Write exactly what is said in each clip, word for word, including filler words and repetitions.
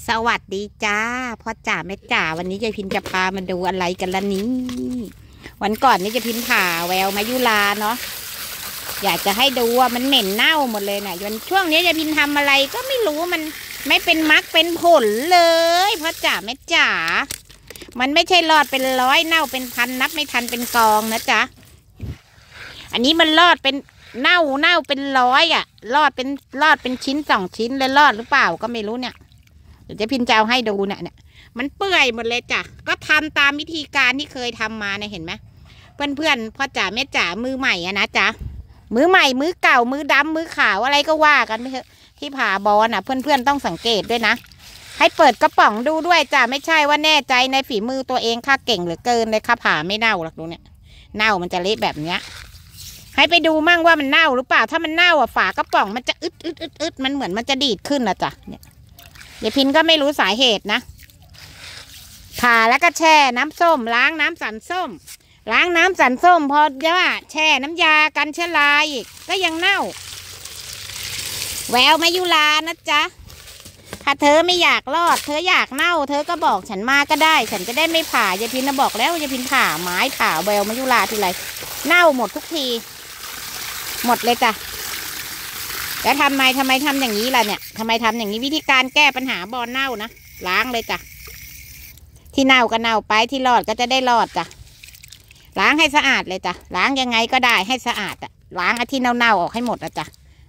สวัสดีจ้าพ่อจ๋าแม่จ๋าวันนี้ยายพินจะพามาดูอะไรกันล่ะนี้วันก่อนนี่ยายพินผ่าแววมายุลาเนาะอยากจะให้ดูว่ามันเหม็นเน่าหมดเลยนะวันช่วงนี้ยายพินทำอะไรก็ไม่รู้มันไม่เป็นมรรคเป็นผลเลยพ่อจ๋าแม่จ๋ามันไม่ใช่รอดเป็นร้อยเน่าเป็นพันนับไม่ทันเป็นกองนะจ๊ะอันนี้มันรอดเป็นเน่าเน่าเป็นร้อยอ่ะรอดเป็นรอดเป็นชิ้นสองชิ้นเลยรอดหรือเปล่าก็ไม่รู้เนี่ยเดี๋ยวจะพินจะเอาให้ดูเนี่ยเนี่ยมันเปื่อยหมดเลยจ้ะก็ทำตามวิธีการที่เคยทำมาเนี่ยเห็นไหมเพื่อนเพื่อนพ่อจ๋าแม่จ๋ามือใหม่อะนะจ๊ะมือใหม่มือเก่ามือดำมือขาวอะไรก็ว่ากันไปเถอะที่ผ่าบอลน่ะเพื่อนเพื่อนต้องสังเกตด้วยนะให้เปิดกระป๋องดูด้วยจ้ะไม่ใช่ว่าแน่ใจในฝีมือตัวเองค่าเก่งเหลือเกินเลยค่าผ่าไม่เน่าหรอกดูเนี่ยเน่ามันจะเละแบบเนี้ยให้ไปดูมั่งว่ามันเน่าหรือเปล่าถ้ามันเน่าอ่ะฝากระป๋องมันจะอึดอึดอึดอึดมันเหมือนมันจะดีดขึ้นนะจ๊ะเนี่ยยายพินก็ไม่รู้สาเหตุนะผ่าแล้วก็แช่น้ำส้มล้างน้ำสันส้มล้างน้ำสันส้มพอจะว่าแช่น้ำยากันเชื้อราอีกก็ยังเน่าแววมายุลานะจ๊ะถ้าเธอไม่อยากรอดเธออยากเน่าเธอก็บอกฉันมาก็ได้ฉันจะได้ไม่ผ่ายายพินนะบอกแล้วยายพินผ่าไม้ผ่าแววมายุลาทีไรเน่าหมดทุกทีหมดเลยจ้ะแล้วทำไมทำไมทำอย่างนี้ล่ะเนี่ยทำไมทำอย่างนี้วิธีการแก้ปัญหาบอลเน่านะล้างเลยจ้ะที่เน่าก็เน่าไปที่รอดก็จะได้รอดจ้ะล้างให้สะอาดเลยจ้ะล้างยังไงก็ได้ให้สะอาดอะล้างไอ้ที่เน่าๆออกให้หมดนะจ้ะ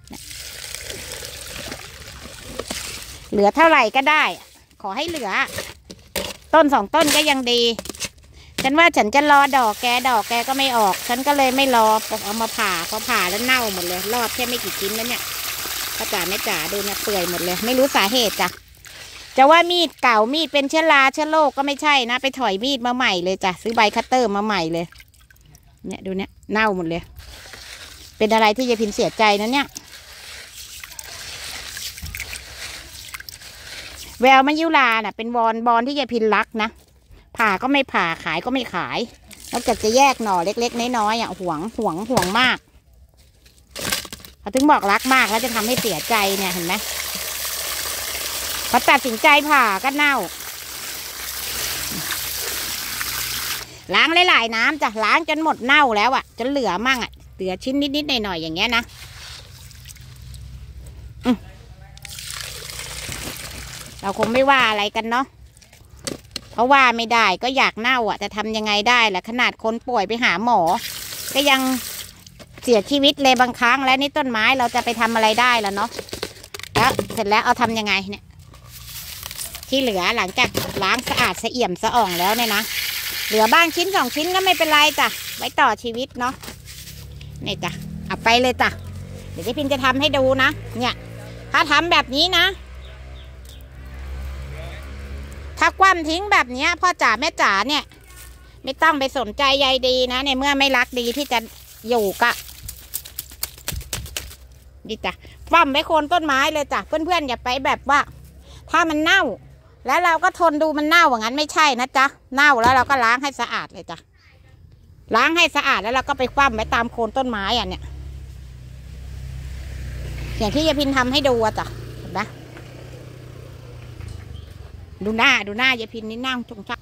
เหลือเท่าไหร่ก็ได้ขอให้เหลือต้นสองต้นก็ยังดีฉันว่าฉันจะรอดอกแกดอกแกก็ไม่ออกฉันก็เลยไม่รอเอามาผ่าพอผ่าแล้วเน่าหมดเลยรอดแค่ไม่กี่ชิ้นแล้วเนี่ยพ่อจ๋าแม่จ๋าดูเนี่ยเปื่อยหมดเลยไม่รู้สาเหตุจ้ะจะว่ามีดเก่ามีดเป็นเชื้อราเชื้อโรคก็ไม่ใช่นะไปถอยมีดมาใหม่เลยจ้ะซื้อใบคัตเตอร์มาใหม่เลยเนี่ยดูเนี่ยเน่าหมดเลยเป็นอะไรที่ยายพินเสียใจนะเนี่ยแววมายุลาน่ะเป็นบอลบอลที่ยายพินรักนะผ่าก็ไม่ผ่าขายก็ไม่ขายนอกจากจะแยกหน่อเล็กๆน้อยๆอ่ะห่วงห่วงห่วงมากเขาถึงบอกรักมากแล้วจะทำให้เสียใจเนี่ยเห็นไหมพอตัดสินใจผ่าก็เน่าล้างหลายๆน้ำจ้ะล้างจนหมดเน่าแล้วอ่ะจนเหลือมั่งอ่ะเหลือชิ้นนิดๆหน่อยๆอย่างเงี้ยนะเราคงไม่ว่าอะไรกันเนาะเพราะว่าไม่ได้ก็อยากเน่าอ่ะจะทำยังไงได้ล่ะขนาดคนป่วยไปหาหมอก็ยังเสียชีวิตเลยบางครั้งแล้วนี่ต้นไม้เราจะไปทำอะไรได้ล่ะเนาะแล้วเสร็จแล้วเอาทำยังไงเนี่ยที่เหลือหลังจากล้างสะอาดสะเอี่ยมสะอ่องแล้วเนี่ยนะเหลือบ้างชิ้นสองชิ้นก็ไม่เป็นไรจ้ะไว้ต่อชีวิตเนาะนี่จ้ะเอาไปเลยจ้ะเดี๋ยวพี่พินจะทำให้ดูนะเนี่ยถ้าทำแบบนี้นะถ้าคว่ำทิ้งแบบนี้พ่อจ๋าแม่จ๋าเนี่ยไม่ต้องไปสนใจใยดีนะในเมื่อไม่รักดีที่จะอยู่กะดีจ้ะคว่ำไว้โคนต้นไม้เลยจ้ะเพื่อนๆอย่าไปแบบว่าถ้ามันเน่าแล้วเราก็ทนดูมันเน่าอย่างนั้นไม่ใช่นะจ๊ะเน่าแล้วเราก็ล้างให้สะอาดเลยจ้ะล้างให้สะอาดแล้วเราก็ไปคว่ำไว้ตามโคนต้นไม้อ่ะเนี่ยอย่างที่ยายพินทำให้ดูอ่ะจ้ะเห็นไหมดูหน้าดูหน้ายายพินนี่นั่งจงจัก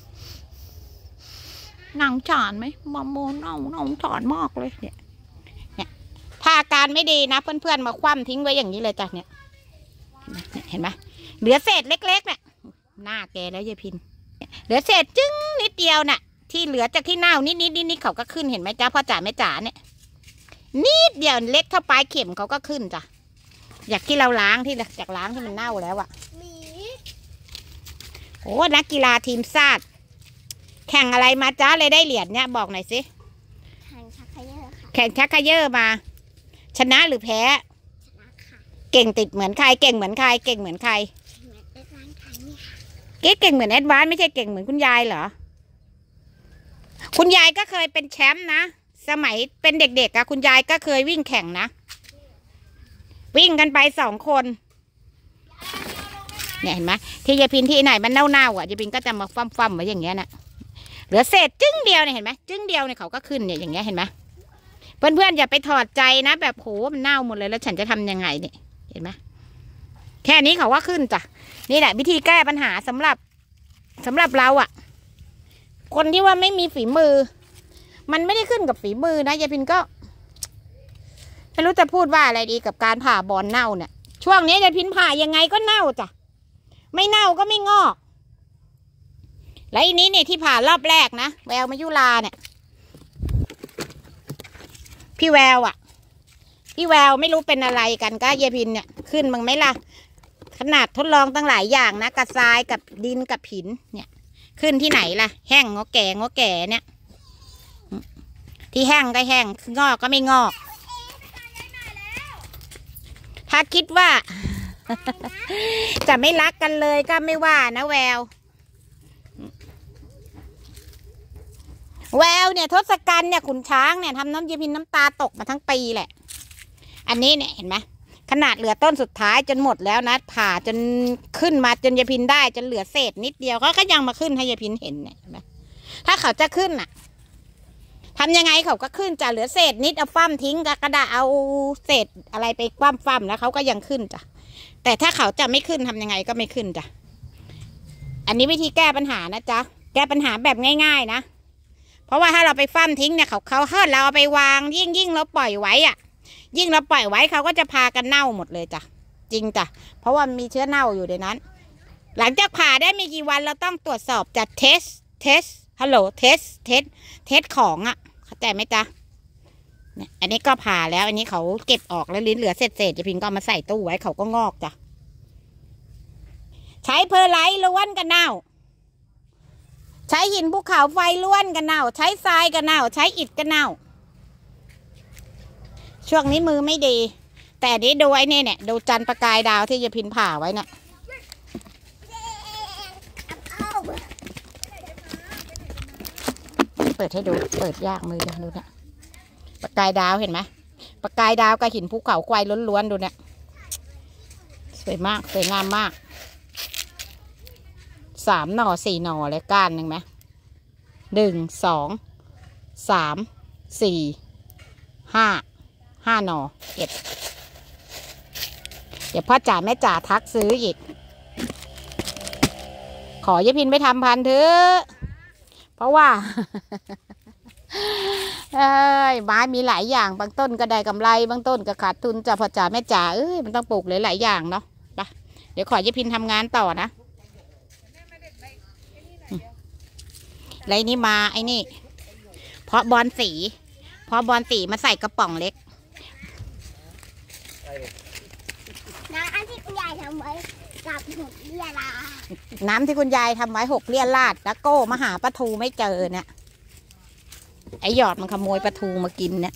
นั่งฉานไหมมะม่วงเน่าเน่าฉานมากเลยเนี่ยเนี่ยถ้าอาการไม่ดีนะเพื่อนๆมาคว่ำทิ้งไว้อย่างนี้เลยจ้ะเนี่ยเห็นไหมเหลือเศษเล็กๆเนี่ยหน้าแกแล้วยายพินเหลือเศษจึ้งนิดเดียวน่ะที่เหลือจากที่เน่านิดนิดนิดนิดเขาก็ขึ้นเห็นไหมจ้าพ่อจ๋าแม่จ๋าเนี่ยนิดเดียวเล็กเท่าปลายเข็มเขาก็ขึ้นจ้ะอยากที่เราล้างที่จากล้างที่มันเน่าแล้วอะโอ้นักกีฬาทีมชาติแข่งอะไรมาจ้าเลยได้เหรียญเนี่ยบอกหน่อยสิแข่งชักเขย่อค่ะแข่งชักเขย่อมาชนะหรือแพ้ชนะค่ะเก่งติดเหมือนใครเก่งเหมือนใครเก่งเหมือนใครเก่งเหมือนแอดวานซ์ไม่ใช่เก่งเหมือนคุณยายเหรอคุณยายก็เคยเป็นแชมป์นะสมัยเป็นเด็กๆอะคุณยายก็เคยวิ่งแข่งนะวิ่งกันไปสองคนเนี่ยเห็นไหมที่ยายพินที่ไหนมันเน่าๆอ่ะยายพินก็จะมาฟั่มๆไว้อย่างเงี้ยนะเหลือเศษจึ้งเดียวเนี่ยเห็นไหมจึ้งเดียวเนี่ยเขาก็ขึ้นเนี่ยอย่างเงี้ยเห็นไหมเพื่อนๆอย่าไปถอดใจนะแบบโหมันเน่าหมดเลยแล้วฉันจะทำยังไงเนี่ยเห็นไหมแค่นี้เขาว่าขึ้นจ้ะนี่แหละวิธีแก้ปัญหาสำหรับสำหรับเราอะคนที่ว่าไม่มีฝีมือมันไม่ได้ขึ้นกับฝีมือนะยายพินก็ไม่รู้จะพูดว่าอะไรดีกับการผ่าบอนเน่าเนี่ยช่วงนี้ยายพินผ่ายังไงก็เน่าจ้ะไม่เน่าก็ไม่งอกแล้วอันนี้เนี่ยที่ผ่ารอบแรกนะแววมายุราเนี่ยพี่แววอะพี่แววไม่รู้เป็นอะไรกันก็ยายพินเนี่ยขึ้นมั้งไหมล่ะขนาดทดลองตั้งหลายอย่างนะกับทรายกับดินกับหินเนี่ยขึ้นที่ไหนล่ะแห้งงอแก่งอแก่เนี่ยที่แห้งก็แห้งงอกก็ไม่งอกถ้าคิดว่า จะไม่รักกันเลยก็ไม่ว่านะแววแววเนี่ยทศกัณฐ์เนี่ยขุนช้างเนี่ยทำน้ำยายพินน้ำตาตกมาทั้งปีแหละอันนี้เนี่ยเห็นไหมขนาดเหลือต้นสุดท้ายจนหมดแล้วนะผ่าจนขึ้นมาจนยายพินได้จนเหลือเศษนิดเดียวเขาก็ยังมาขึ้นให้ยายพินเห็นเนี่ยเห็นไหมถ้าเขาจะขึ้นน่ะทำยังไงเขาก็ขึ้นจะเหลือเศษนิดเอาฟ้ามทิ้งกระดาษเอาเศษอะไรไปคว่ำฟ้ามแล้วเขาก็ยังขึ้นจ้ะแต่ถ้าเขาจะไม่ขึ้นทำยังไงก็ไม่ขึ้นจ้ะอันนี้วิธีแก้ปัญหานะจ๊ะแก้ปัญหาแบบง่ายๆนะเพราะว่าถ้าเราไปฟ้ามทิ้งเนี่ยเขาเขาเฮิร์ตเราเอาไปวางยิ่งยิ่งเราปล่อยไว้อ่ะยิ่งเราปล่อยไว้เขาก็จะพากันเน่าหมดเลยจ้ะจริงจ้ะเพราะว่ามีเชื้อเน่าอยู่ในนั้นหลังจากผ่าได้ไม่กี่วันเราต้องตรวจสอบจัดเทสเทสฮัลโหลเทสเทสเทสของอ่ะเข้าใจไหมจ๊ะเนี่ยอันนี้ก็ผ่าแล้วอันนี้เขาเก็บออกแล้วลิ้นเหลือเศษเศษจะพิงก็มาใส่ตู้ไว้เขาก็งอกจ้ะใช้เพอร์ไลท์ล้วนกันเน่าใช้หินภูเขาไฟล้วนกันเน่าใช้ทรายกันเน่าใช้อิฐกันเน่าช่วงนี้มือไม่ดีแต่นี้ดูไอ้นี่เนี่ยดูจันทร์ประกายดาวที่ยายพินผ่าไว้เนี่ยเปิดให้ดูเปิดยากมือดูเนี่ยประกายดาวเห็นไหมประกายดาวกับหินภูเขาควายล้วนๆดูเนี่ยสวยมากสวยงามมากสามหน่อสี่หน่อเลยก้านหนึ่งไหมหนึ่งสองสามสี่ห้าห้าหน่อเอ็ดเดี๋ยวพ่อจ๋าแม่จ๋าทักซื้ออีกขอยายพินไปทำพันเถอะเพราะว่า เอ้ยไม้มีหลายอย่างบางต้นก็ได้กำไรบางต้นก็ขาดทุนจ้ะพ่อจ๋าแม่จ๋าเอ้ยมันต้องปลูกหลายๆอย่างเนาะไปเดี๋ยวขอยายพินทำงานต่อนะไรนี่มาไอ้นี่เพราะบอลสีเพราะบอลสีมาใส่กระป๋องเล็กน้ำที่คุณยายทำไว้กับหกเลี่ยราน้ำที่คุณยายทำไว้หกเลี่ยราดแล้วโก้มาหาปลาทูไม่เจอเนี่ยไอหยอดมันขโมยปลาทูมากินเนี่ย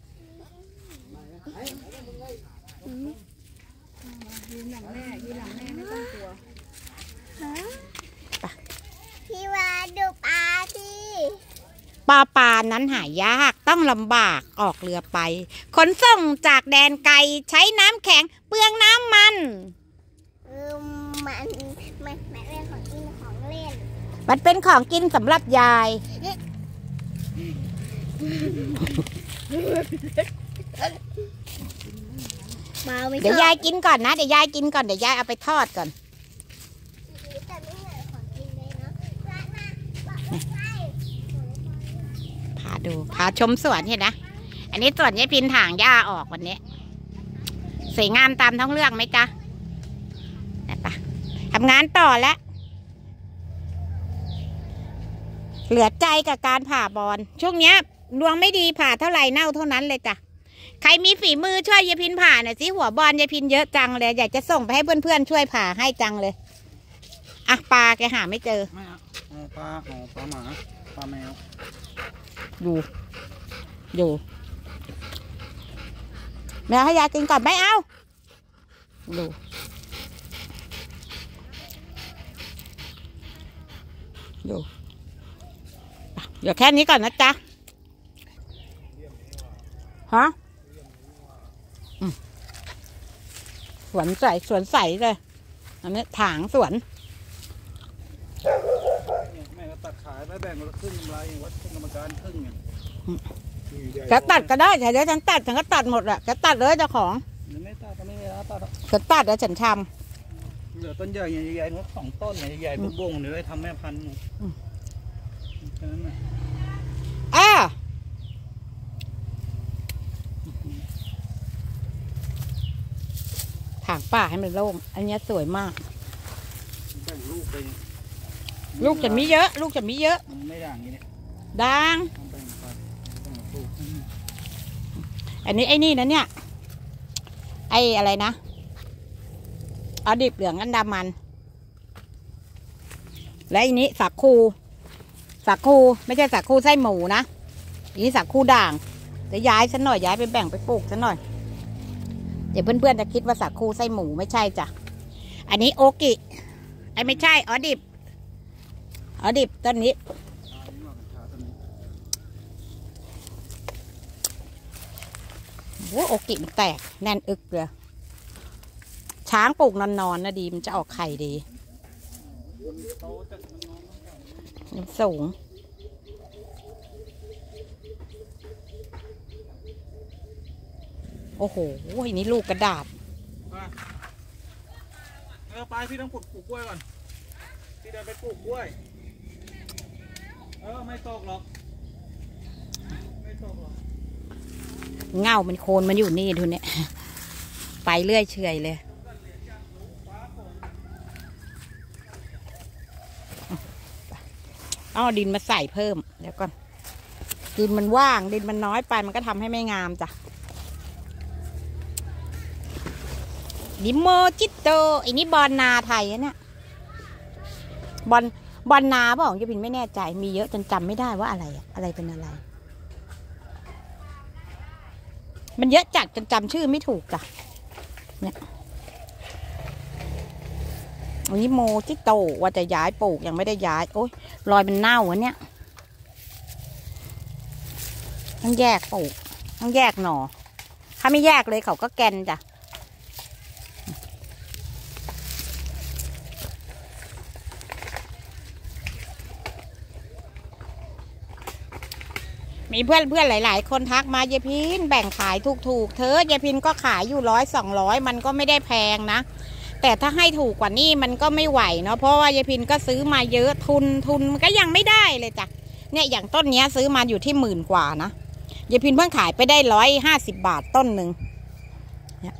พี่ว่าดูปลาที่ปลาปลานั้นหายากต้องลำบากออกเรือไปขนส่งจากแดนไกลใช้น้ำแข็งเปลืองน้ำมันเออมันมันมันเป็นของกินของเล่นมันเป็นของกินสำหรับยายเดี๋ยวยายกินก่อนนะเดี๋ยวยายกินก่อนเดี๋ยวยายเอาไปทอดก่อนพาดูพาชมสวนเห็นนะอันนี้สวนยายพินถางหญ้าออกวันนี้สวยงามตามท้องเรื่องไหมจ๊ะไปทำงานต่อแล้วเหลือใจกับการผ่าบอนช่วงเนี้ยดวงไม่ดีผ่าเท่าไหร่เน่าเท่านั้นเลยจ้ะใครมีฝีมือช่วยยายพินผ่าหน่อยสิหัวบอลยายพินเยอะจังเลยอยากจะส่งไปให้เพื่อนๆช่วยผ่าให้จังเลยอ่ะปลาแกหาไม่เจอไม่เอาปลาเอาปลาหมาปลาแมวอยู่อยู่แม่ให้ยายกินก่อนไม่เอาดูอยู่เดี๋ยวแค่นี้ก่อนนะจ๊ะฮะสวนใสสวนใสเลยอันนี้ถางสวนแม่ก็ตัดขายไปแบ่งคนละครึ่งกำไรวัดกรรมการครึ่งเนี่ยจะตัดก็ได้แต่เดี๋ยวฉันตัดฉันก็ตัดหมดแหละจะตัดเลยเจ้าของไม่ตัดก็ไม่ได้ตัดจะตัดแล้วฉันทำเหลือต้นใหญ่ใหญ่ๆนกสองต้นใหญ่ๆบุ้งๆเดี๋ยวได้ทำแม่พันธุ์แค่นั้นนะอ้าถางป่าให้มันโล่งอันนี้สวยมากแบ่งลูกไปลูกจะมีเยอะลูกจะมีเยอะไม่ด่างอย่างนี้เนี่ยด่างอันนี้ไอ้นี่นะเนี่ยไอ้อะไรนะเอาดิบเหลืองอันดามันและอันนี้สักคูสักคูไม่ใช่สักคูไส้หมูนะอันนี้สักคูด่างจะย้ายซะหน่อยย้ายไปแบ่งไปปลูกซะหน่อยเดี๋ยวเพื่อนๆจะคิดว่าสักคูไส้หมูไม่ใช่จ้ะอันนี้โอกิไอ้ไม่ใช่ออดิบออดิบต้นนี้โอ้โอกิมันแตกแน่นอึกเลยช้างปลูกนอนๆนะดีมันจะออกไข่ดีมันสูงโอ้โหนี่ลูกกระดาษเออไปพี่ต้องปลูกปลูกกล้วยก่อนพี่เดินไปปลูกกล้วยเออไม่ตกหรอกไม่ตกหรอกเงามันโคนมันอยู่นี่ทุนเนี่ยไปเรื่อยเฉยเลยเอาดินมาใส่เพิ่มเดี๋ยวก่อนดินมันว่างดินมันน้อยไปมันก็ทำให้ไม่งามจ้ะดิโมจิโตอันนี้บอลนาไทยเนี่ยบอลบอลนาเปล่าจะพินไม่แน่ใจมีเยอะจนจำไม่ได้ว่าอะไรอะไรเป็นอะไรมันเยอะจัดจนจำชื่อไม่ถูกจ้ะเนี่ยอันนี้โมจิโตว่าจะย้ายปลูกยังไม่ได้ย้ายโอ้ยรอยมันเน่าอันเนี้ยต้องแยกปลูกต้องแยกหน่อถ้าไม่แยกเลยเขาก็แกนจ้ะมีเพื่อนเพื่อนหลายๆคนทักมายายพินแบ่งขายถูกๆเธอยายพินก็ขายอยู่ร้อยสองร้อยมันก็ไม่ได้แพงนะแต่ถ้าให้ถูกกว่านี้มันก็ไม่ไหวเนาะเพราะว่ายายพินก็ซื้อมาเยอะทุนทุนมันก็ยังไม่ได้เลยจ้ะเนี่ยอย่างต้นเนี้ยซื้อมาอยู่ที่หมื่นกว่านะยายพินเพิ่งขายไปได้ร้อยห้าสิบบาทต้นหนึ่งเนี่ย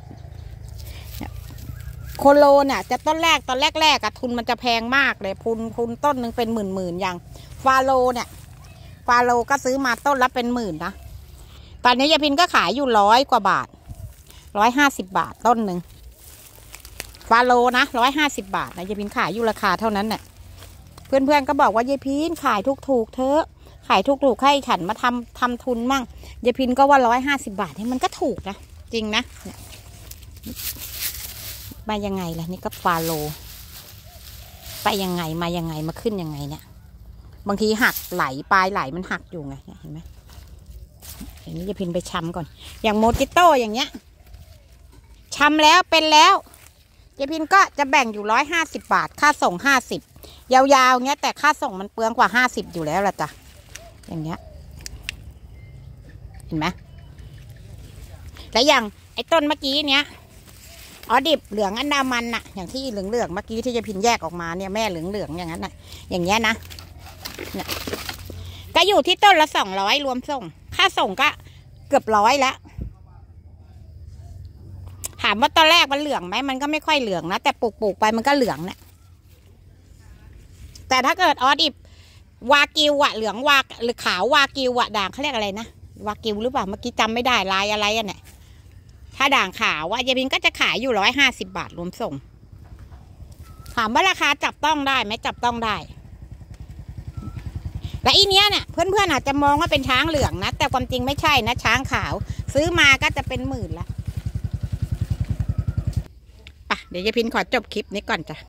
โคโลเนี่ยจะต้นแรกตอนแรกๆอะทุนมันจะแพงมากเลยทุนทุนต้นหนึ่งเป็นหมื่นหมื่นอย่างฟาโลเนี่ยฟาโลก็ซื้อมาต้นละเป็นหมื่นนะตอนนี้ยายพินก็ขายอยู่ร้อยกว่าบาทร้อยห้าสิบบาทต้นหนึ่งฟาโลนะร้อยห้าสิบบาทนะยายพินขายอยู่ราคาเท่านั้นเนี่ยเพื่อนๆก็บอกว่ายายพินขายถูกๆเธอขายถูกๆให้ฉันมาทำทำทุนมั่งยายพินก็ว่าร้อยห้าสิบบาทนี่มันก็ถูกนะจริงนะมายังไงล่ะนี่ก็ฟาโลไปยังไงมายังไงมาขึ้นยังไงเนี่ยบางทีหักไหลปลายไหลมันหักอยู่ไงเห็นไหมอย่างนี้จะพินไปช้ำก่อนอย่างโมจิโต้อย่างเงี้ยช้ำแล้วเป็นแล้วจะพินก็จะแบ่งอยู่ร้อยห้าสิบบาทค่าส่งห้าสิบยาวๆเงี้ยแต่ค่าส่งมันเปลืองกว่าห้าสิบอยู่แล้วล่ะจ้ะอย่างเงี้ยเห็นไหมแล้วอย่างไอ้ต้นเมื่อกี้เนี้ยอ๋อดิบเหลืองอันดามันน่ะอย่างที่เหลืองๆเมื่อกี้ที่จะพินแยกออกมาเนี่ยแม่เหลืองๆอย่างนั้นน่ะอย่างเงี้ยนะเนี่ยก็อยู่ที่ต้นละสองร้อยรวมส่งค่าส่งก็เกือบร้อยแล้วถามว่าตอนแรกมันเหลืองไหมมันก็ไม่ค่อยเหลืองนะแต่ปลูกปลูกไปมันก็เหลืองเนี่ยแต่ถ้าเกิดออดิบวากิวอะเหลืองวาหรือขาววากิวอะด่างเขาเรียกอะไรนะวากิวหรือเปล่าเมื่อกี้จำไม่ได้ลายอะไรอ่ะเนี่ยถ้าด่างขาวอะยายพินก็จะขายอยู่ร้อยห้าสิบบาทรวมส่งถามว่าราคาจับต้องได้ไหมจับต้องได้และอีเนี้ยเนี่ยเพื่อนๆอาจจะมองว่าเป็นช้างเหลืองนะแต่ความจริงไม่ใช่นะช้างขาวซื้อมาก็จะเป็นหมื่นละป่ะเดี๋ยวยายพินขอจบคลิปนี้ก่อนจ้ะ